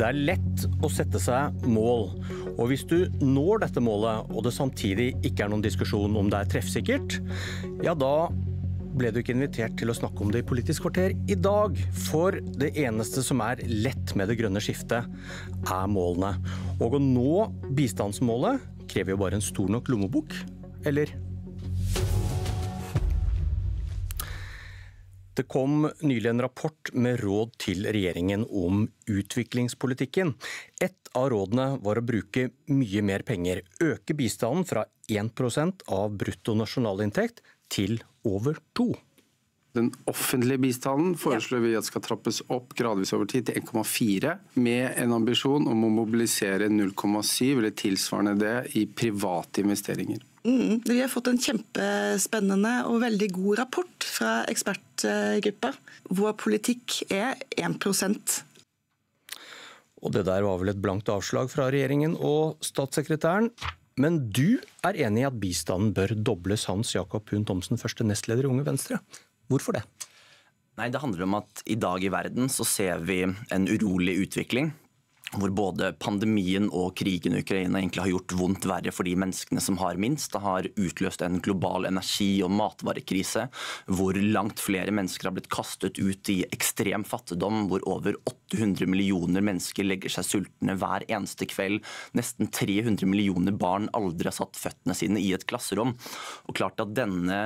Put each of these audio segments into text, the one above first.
Det er lett å sette seg mål, og hvis du når dette målet, og det samtidig ikke er noen diskusjon om det er treffsikkert, ja da ble du ikke invitert til å snakke om det i Politisk kvarter i dag, for det eneste som er lett med det grønne skiftet er målene. Og å nå bistandsmålet krever jo bare en stor nok lommebok, eller? Det kom nylig en rapport med råd til regjeringen om utviklingspolitikken. Et av rådene var å bruke mye mer penger, øke bistanden fra 1% av bruttonasjonalinntekt til over 2%. Den offentlige bistanden foreslår vi at skal trappes opp gradvis over tid til 1,4, med en ambisjon om å mobilisere 0,7 eller tilsvarende det i private investeringer. Vi har fått en kjempespennende og veldig god rapport fra ekspertgruppa. Vår politikk er 1%. Og det der var vel et blankt avslag fra regjeringen og statssekretæren. Men du er enig i at bistanden bør dobles, Hans Jakob Hund Thomsen, første nestleder i Unge Venstre. Hvorfor det? Nei, det handler om at i dag i verden så ser vi en urolig utvikling, hvor både pandemien og krigen i Ukraina egentlig har gjort vondt verre for de menneskene som har minst. Det har utløst en global energi- og matvarekrise, hvor langt flere mennesker har blitt kastet ut i ekstrem fattigdom, hvor over 800 millioner mennesker legger seg sultne hver eneste kveld. Nesten 300 millioner barn aldri har satt føttene sine i et klasserom. Og klart at denne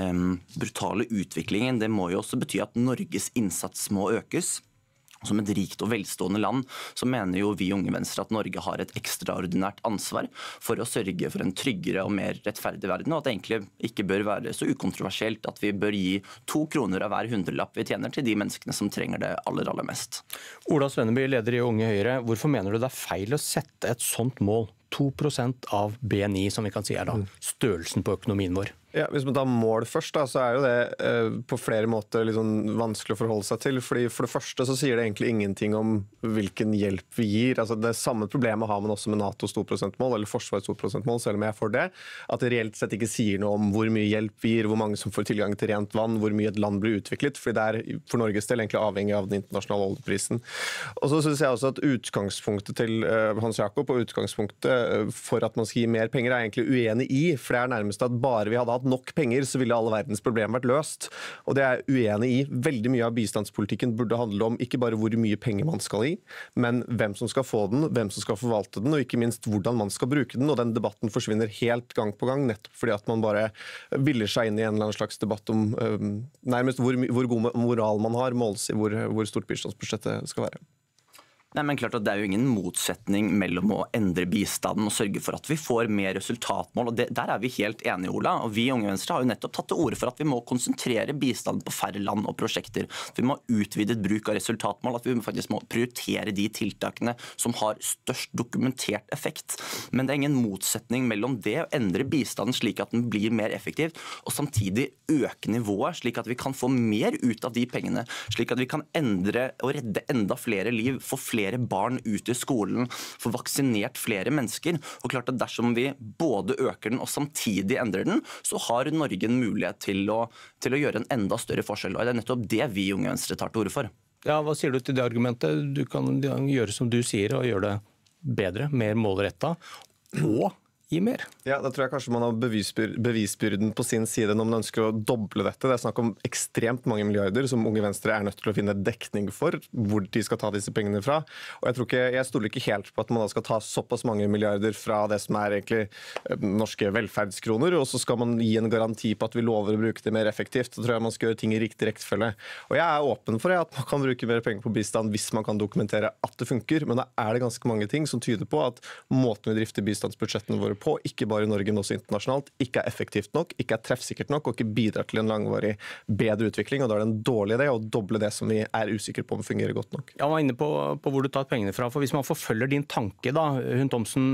brutale utviklingen, det må jo også bety at Norges innsats må økes. Som et rikt og velstående land, så mener jo vi Unge Venstre at Norge har et ekstraordinært ansvar for å sørge for en tryggere og mer rettferdig verden, og at det egentlig ikke bør være så ukontroversielt at vi bør gi 2 kroner av hver hundrelapp vi tjener til de menneskene som trenger det aller, aller mest. Ola Svenneby, leder i Unge Høyre, hvorfor mener du det er feil å sette et sånt mål? 2% av BNI, som vi kan si er da størrelsen på økonomien vår. Ja, hvis man tar mål først, da, så er jo det på flere måter litt sånn vanskelig å forholde seg til. Fordi for det første så sier det egentlig ingenting om hvilken hjelp vi gir. Altså det samme problemet har man også med NATOs 2%-mål, eller Forsvarets 2%-mål, selv om jeg er for det. At det reelt sett ikke sier noe om hvor mye hjelp vi gir, hvor mange som får tilgang til rent vann, hvor mye et land blir utviklet. Fordi det er for Norges del egentlig avhengig av den internasjonale oljeprisen. Og så synes jeg også at utgangspunktet til Hans Jakob og utgangspunktet for at man skal gi mer penger er egentlig uenig i. For det er nærmest at bare vi hadde hatt nok penger, så ville alle verdens problemer vært løst. Og det er jeg uenig i. Veldig mye av bistandspolitikken burde handle om ikke bare hvor mye penger man skal gi, men hvem som skal få den, hvem som skal forvalte den, og ikke minst hvordan man skal bruke den. Og den debatten forsvinner helt gang på gang, nettopp fordi at man bare viller seg inn i en eller annen slags debatt om nærmest hvor god moral man har, måles i hvor stort bistandsbudsjettet skal være. Nei, men klart at Det er jo ingen motsetning mellom å endre bistanden og sørge for at vi får mer resultatmål. Og der er vi helt enige, Ola. Og vi i Unge Venstre har jo nettopp tatt til orde for at vi må konsentrere bistanden på færre land og prosjekter. Vi må ha utvidet bruk av resultatmål, at vi faktisk må prioritere de tiltakene som har størst dokumentert effekt. Men det er ingen motsetning mellom det å endre bistanden slik at den blir mer effektiv, og samtidig øke nivået, slik at vi kan få mer ut av de pengene, slik at vi kan endre og redde enda flere liv, få flere barn ut i skolen, få vaksinert flere mennesker. Og klart at dersom vi både øker den og samtidig endrer den, så har Norge en mulighet til å gjøre en enda større forskjell. Og det er nettopp det vi i Unge Venstre tar til orde for. Ja, hva sier du til det argumentet? Du kan gjøre som du sier og gjøre det bedre, mer målrettet, og gi mer. Ja, da tror jeg kanskje man har bevisbyrden på sin side når man ønsker å doble dette. Det er snakk om ekstremt mange milliarder som Unge Venstre er nødt til å finne dekning for, hvor de skal ta disse pengene fra. Og jeg stoler ikke helt på at man da skal ta såpass mange milliarder fra det som er egentlig norske velferdskroner, og så skal man gi en garanti på at vi lover å bruke det mer effektivt. Så tror jeg man skal gjøre ting i riktig rekkefølge. Og jeg er åpen for at man kan bruke mer penger på bistand hvis man kan dokumentere at det funker, men da er det ganske mange ting som tyder på at måten vi drifter bistandsbudsjettene våre på, ikke bare i Norge, men også internasjonalt, ikke er effektivt nok, ikke er treffsikkert nok, og ikke bidrar til en langvarig bedre utvikling. Og da er det en dårlig idé å doble det som vi er usikre på om fungerer godt nok. Jeg var inne på hvor du tar pengene fra, for hvis man forfølger din tanke da, Hund Thomsen,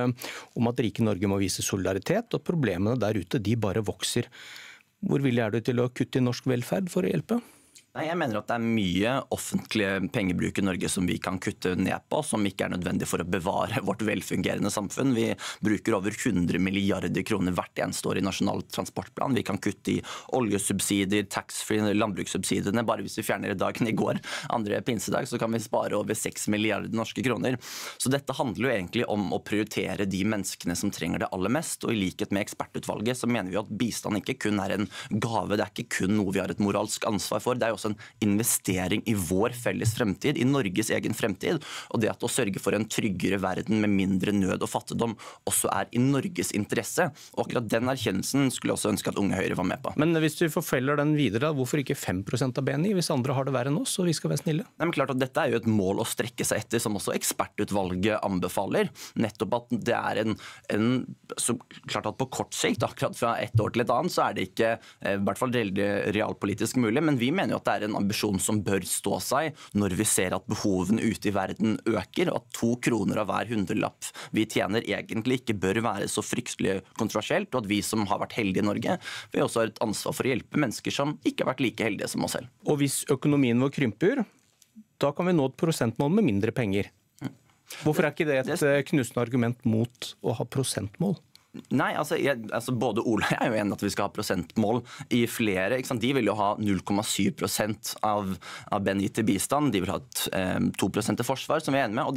om at rike Norge må vise solidaritet, og problemene der ute, de bare vokser. Hvor villig er du til å kutte i norsk velferd for å hjelpe? Nei, jeg mener at det mye offentlig pengebruk i Norge som vi kan kutte ned på, som ikke nødvendig for å bevare vårt velfungerende samfunn. Vi bruker over 100 milliarder kroner hvert eneste år i Nasjonal transportplan. Vi kan kutte i oljesubsidier, taxfree, landbrukssubsidiene. Bare hvis vi fjerner dagen i går, andre pinsedag, så kan vi spare over 6 milliarder norske kroner. Så dette handler jo egentlig om å prioritere de menneskene som trenger det aller mest. Og i likhet med ekspertutvalget så mener vi at bistand ikke kun en gave, det ikke kun noe vi har et moralsk ansvar for. Det jo også en investering i vår felles fremtid, i Norges egen fremtid. Og det at å sørge for en tryggere verden med mindre nød og fattigdom også i Norges interesse. Og akkurat den erkjennelsen skulle jeg også ønske at Unge Høyre var med på. Men hvis vi forfølger den videre, hvorfor ikke 5% av BNI, hvis andre har det verre enn oss, og vi skal være snille? Nei, men klart at dette jo et mål å strekke seg etter, som også ekspertutvalget anbefaler. Nettopp at det så klart at på kort sikt, akkurat fra et år til et annet, så det ikke i hvert fall realpolitisk mulig, men vi mener jo at det en ambisjon som bør stå seg når vi ser at behovene ute i verden øker, og at 2 kroner av hver hundrelapp vi tjener egentlig ikke bør være så fryktelig kontroversielt, og at vi som har vært heldige i Norge, vi også har et ansvar for å hjelpe mennesker som ikke har vært like heldige som oss selv. Og hvis økonomien vår krymper, da kan vi nå et prosentmål med mindre penger. Hvorfor ikke det et knusende argument mot å ha prosentmål? Nei, både Ole og jeg jo enig at vi skal ha prosentmål i flere. Ikke sant? De vil jo ha 0,7% av BNI til bistand. De vil ha 2% til forsvar, som vi enige med. Og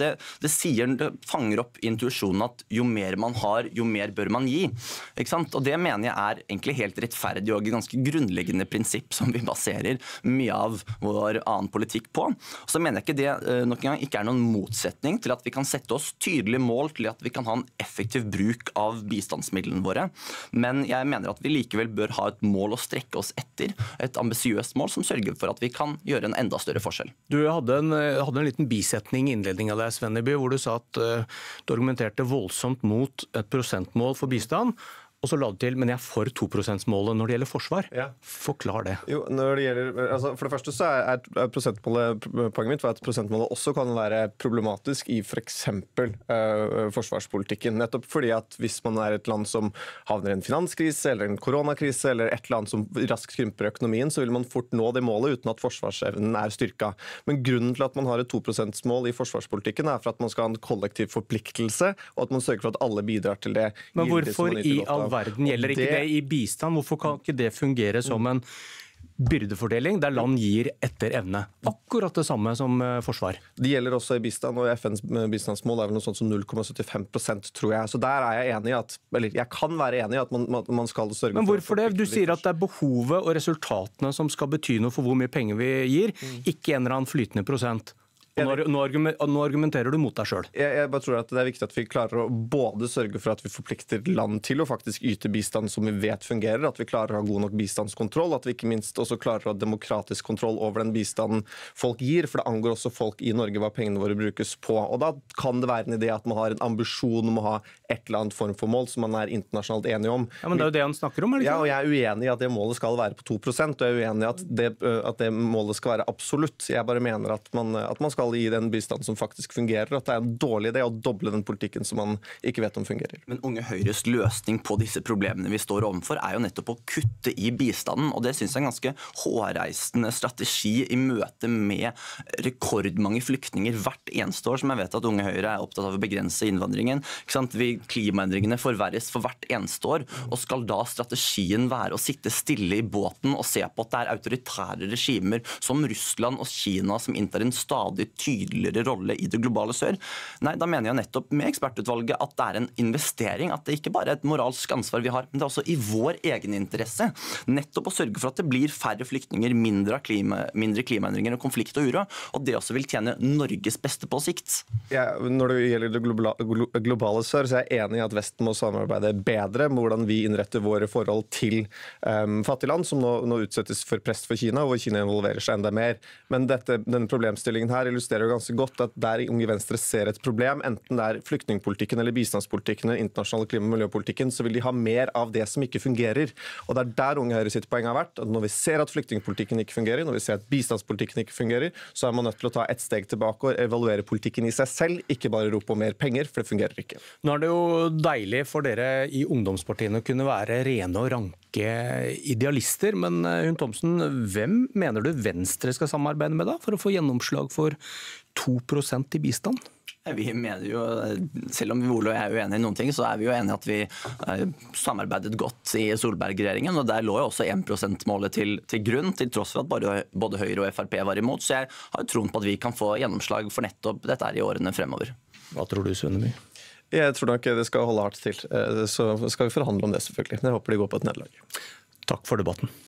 det fanger opp intuisjonen at jo mer man har, jo mer bør man gi. Ikke sant? Og det mener jeg egentlig helt rettferdig og et ganske grunnleggende prinsipp som vi baserer mye av vår annen politikk på. Og så mener jeg ikke det nok en gang ikke noen motsetning til at vi kan sette oss tydelige mål til at vi kan ha en effektiv bruk av bistandsmidlene våre, men jeg mener at vi likevel bør ha et mål å strekke oss etter, et ambisiøst mål som sørger for at vi kan gjøre en enda større forskjell. Du hadde en liten bisetning i innledningen av deg, Svenneby, hvor du sa at du argumenterte voldsomt mot et prosentmål for bistand, og så la du til, men jeg for 2%-målet når det gjelder forsvar. Ja. Forklar det. Jo, når det gjelder, for det første så prosentmålet, poenget mitt var at prosentmålet også kan være problematisk i for eksempel forsvarspolitikken. Nettopp fordi at hvis man et land som havner i en finanskrise eller en koronakrise eller et land som raskt krymper økonomien, så vil man fort nå det målet uten at forsvarsevnen styrka. Men grunnen til at man har et 2%-mål i forsvarspolitikken for at man skal ha en kollektiv forpliktelse, og at man sørger for at alle bidrar til det. Men hvorfor i all verden gjelder ikke det i bistand? Hvorfor kan ikke det fungere som en byrdefordeling der land gir etter evne? Akkurat det samme som forsvar. Det gjelder også i bistand, og FNs bistandsmål vel noe sånt som 0,75%, tror jeg. Så der jeg enig i at, eller jeg kan være enig i at man skal sørge for... Men hvorfor det? Du sier at det behovet og resultatene som skal bety noe for hvor mye penger vi gir, ikke en eller annen flytende prosent. Nå argumenterer du mot deg selv. Jeg bare tror at det viktig at vi klarer å både sørge for at vi forplikter land til å faktisk yte bistand som vi vet fungerer, at vi klarer å ha god nok bistandskontroll, at vi ikke minst også klarer å ha demokratisk kontroll over den bistanden folk gir, for det angår også folk i Norge hva pengene våre brukes på. Og da kan det være en idé at man har en ambisjon om å ha et eller annet form for mål som man internasjonalt enige om. Ja, men det jo det han snakker om, eller ikke? Ja, og jeg uenig i at det målet skal være på 2%, og jeg uenig i at det målet skal være absolutt. Jeg bare mener at man skal i den bistanden som faktisk fungerer, at det en dårlig idé å doble den politikken som man ikke vet om fungerer. Men Unge Høyres løsning på disse problemene vi står overfor jo nettopp å kutte i bistanden, og det synes jeg en ganske hårreisende strategi i møte med rekordmange flyktninger hvert eneste år, som jeg vet at Unge Høyre opptatt av å begrense innvandringen. Ikke sant? Klimaendringene forverres for hvert eneste år, og skal da strategien være å sitte stille i båten og se på at det autoritære regimer som Russland og Kina som inntar en stadig tydeligere rolle i det globale sør? Nei, da mener jeg nettopp med ekspertutvalget at det en investering, at det ikke bare et moralsk ansvar vi har, men det også i vår egen interesse. Nettopp å sørge for at det blir færre flyktninger, mindre klimaendringer og konflikt og uro, og det også vil tjene Norges beste på sikt. Ja, når det gjelder det globale sør, så jeg enig i at Vesten må samarbeide bedre med hvordan vi innretter våre forhold til fattige land, som nå utsettes for press for Kina, hvor Kina involverer seg enda mer. Men denne problemstillingen her illustrerer jo ganske godt at der Unge Venstre ser et problem, enten det flyktningpolitikken eller bistandspolitikken eller internasjonale klima- og miljøpolitikken, så vil de ha mer av det som ikke fungerer. Og det der Unge Høyre sitt poeng har vært, at når vi ser at flyktningpolitikken ikke fungerer, når vi ser at bistandspolitikken ikke fungerer, så man nødt til å ta et steg tilbake og evaluere politikken i seg selv, ikke bare rope om mer penger, for det fungerer ikke. Nå det jo deilig for dere i ungdomspartiene å kunne være rene og ranke ikke idealister, men Hund Thomsen, hvem mener du Venstre skal samarbeide med da, for å få gjennomslag for 2% i bistand? Vi mener jo, selv om Ole og jeg er uenige i noen ting, så er vi jo enige at vi samarbeidet godt i Solberg-regjeringen, og der lå jo også 1%-målet til grunn, til tross for at både Høyre og FrP var imot. Så jeg har troen på at vi kan få gjennomslag for nettopp dette i årene fremover. Hva tror du, Svenneby? Jeg tror nok det skal holde hardt til. Så skal vi forhandle om det, selvfølgelig. Men jeg håper de går på et nederlag. Takk for debatten.